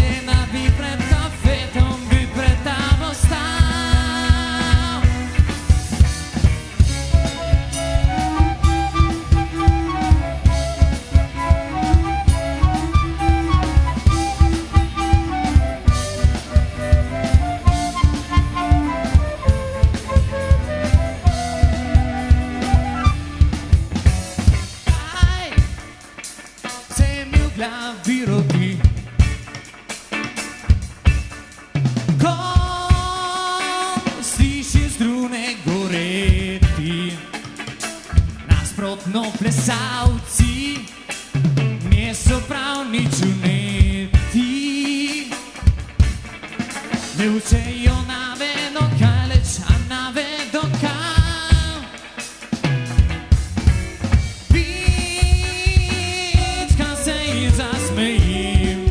cena bi pred kafetom, bi pred tabo stal. Aj, se mi v glavi rodi, ko slišiš strune goreti, nasprotno plesalci niso prav nič uneti. Ne učejo navedno kaj, leč a navedno kaj. Pička se ji zasmejim,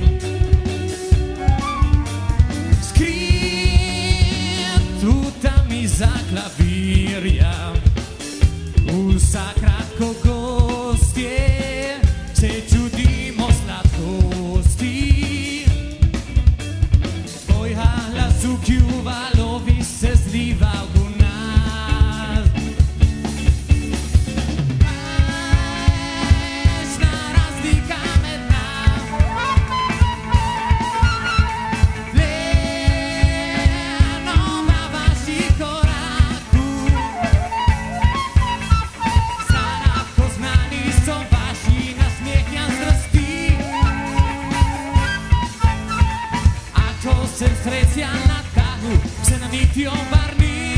skrit tu tam iza klavirja, vsa kratko gostje se čudimo sladkosti. Tvoj glas v valovi se zliva v nas. Večna razlika med nami, lenoma vaših korakov. Zanako znani so vaši nasmehja strasti. Ako se sreća na tahu, se na niti obrni.